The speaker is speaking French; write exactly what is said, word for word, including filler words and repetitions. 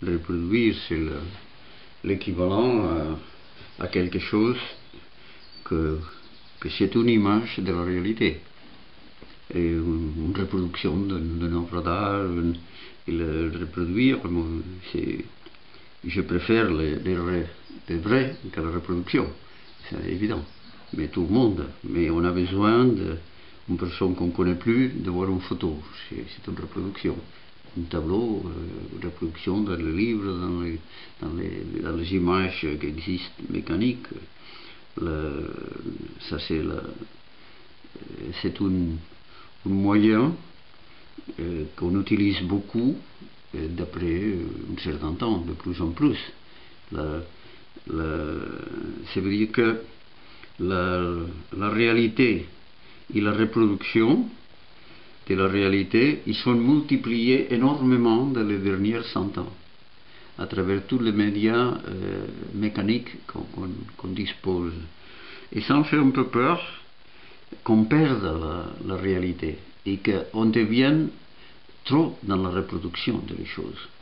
reproduire, c'est l'équivalent à, à quelque chose que, que c'est une image de la réalité. Et une, une reproduction d'un œuvre d'art, et le reproduire, je préfère les, les, les vrais que la reproduction, c'est évident. Mais tout le monde, mais on a besoin d'une personne qu'on ne connaît plus de voir une photo, c'est une reproduction. Un tableau, euh, une reproduction dans les livres, dans les, dans les, dans les images qui existent mécaniques. Le, ça c'est c'est un, un moyen euh, qu'on utilise beaucoup euh, d'après euh, un certain temps, de plus en plus. La, la, ça veut dire que la, la réalité et la reproduction de la réalité, ils sont multipliés énormément dans les derniers cent ans, à travers tous les médias euh, mécaniques qu'on qu'on, qu'on dispose. Et ça me fait un peu peur qu'on perde la, la réalité et qu'on devienne trop dans la reproduction des choses.